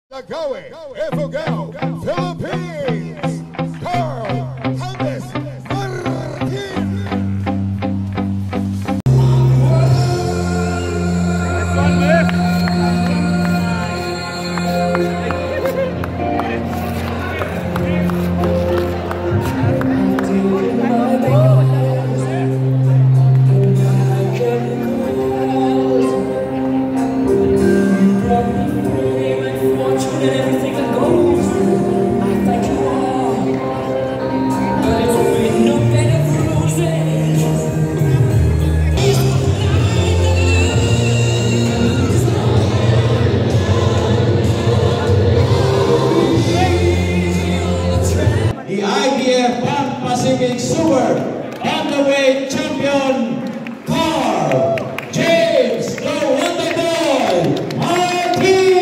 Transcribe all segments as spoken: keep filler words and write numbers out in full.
Lagawe, Ifugao, Philippines, Carl Handes Martin. The I B F Pan Pacific Super Underweight Champion, Carl James the Wonder Boy Martin.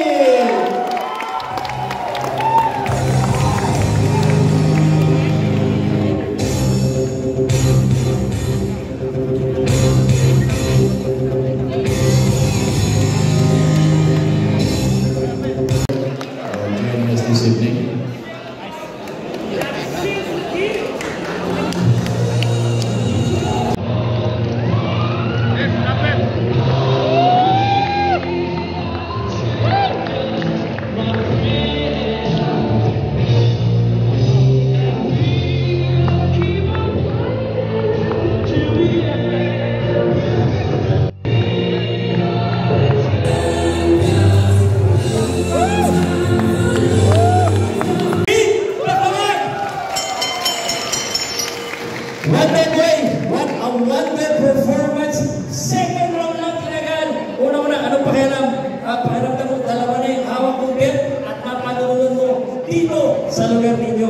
Our joining us this evening. Wonder Boy, what a wonder performance. Second round lang kinagaan. Una-una, anong pakialam? Uh, pakiramdam mo, dalawa na yung hawak mong belt at mapanunod mo dito sa lugar ninyo.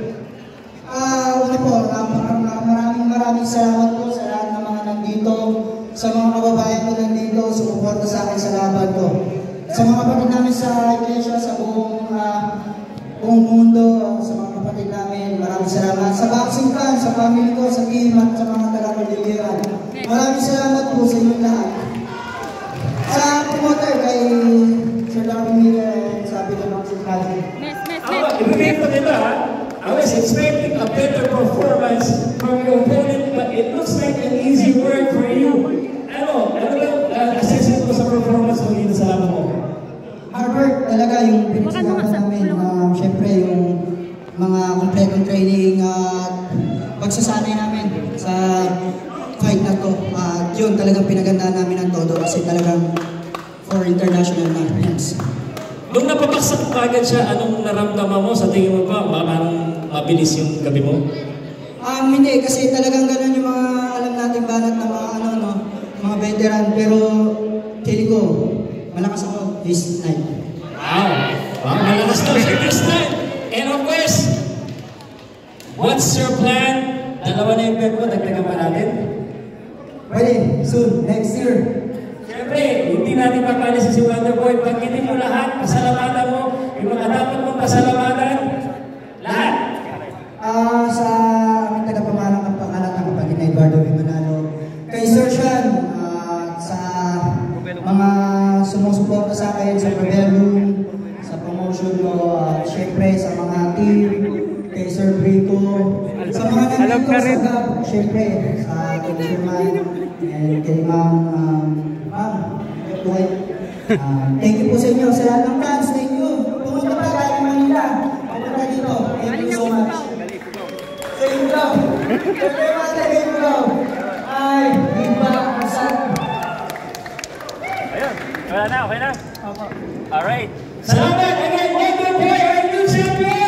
Ah, uh, una po, uh, maraming maraming salamat po sa lahat ng mga nandito, sa mga kababayan ko nandito, sumuporta sa akin sa laban ko. Sa mga kapatid namin sa iglesia, sa buong, uh, buong mundo, uh, sa mga kapatid namin, maraming salamat. Sa boxing fans, sa family ko, sa team, at sa mga taga-Cordilleran. Maraming salamat po sa inyo lahat. Sa promoter kay Sir Larry Miller and sa Bito Boxing Project. Ibigay pa kita, ha? I was expecting a better performance from your opponent, but it looks like an easy work for you. Ano? Ano lang uh, assessment mo sa performance mo dito sa laban mo? Hard work talaga yung pinagsagawa namin. Uh, Siyempre yung mga kompletong training at uh, pagsasanay namin sa fight na to. Uh, yun talagang pinagandaan namin ng todo kasi talagang for international champions. Nung napapaksak kagad siya, anong naramdaman mo? Sa tingin mo ba, parang mabilis yung gabi mo? Um, hindi, kasi talagang ganun yung mga alam natin banat na mga ano, no, mga veteran. Pero feeling ko, malakas ako this night. Wow! Wow, malakas daw siya this night! And of course, what's your plan? Dalawa na yung bet mo, dagdagan pa natin? Pwede, soon, next year. Siyempre, hindi natin papalis si Wonder Boy. Pagkitin mo lahat, pasalamatan mo, yung mga dapat mong pasalamatan, lahat. Ah, uh, sa aming tagapamarang ang pangalan ng kapatid na Eduardo V. Manalo, kay Sir Sean, uh, sa mga sumusuporta sa akin sa Rebellion, sa promotion ko, uh, syempre sa mga team, kay Sir Rico, sa mga nandito sa Gab, syempre sa Consuman, and kay Ma'am, um, Ma'am, uh, thank you po sa inyo, sa lahat ng fans, thank you. Pumunta pa galing Manila, pumunta dito, thank you so much. Sa inyo daw, syempre mga tayo inyo daw, ay, iba, asal. Ayun, wala na, okay na? Alright. Salamat again, Wonder Boy, our new champion!